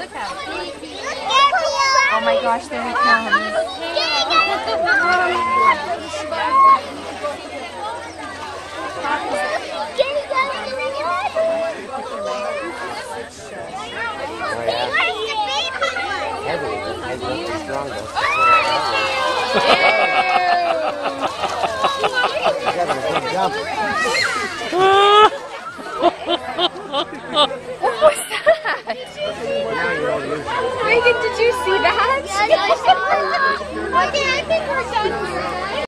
Oh my gosh, there he comes. What was that? Reagan, did you see that?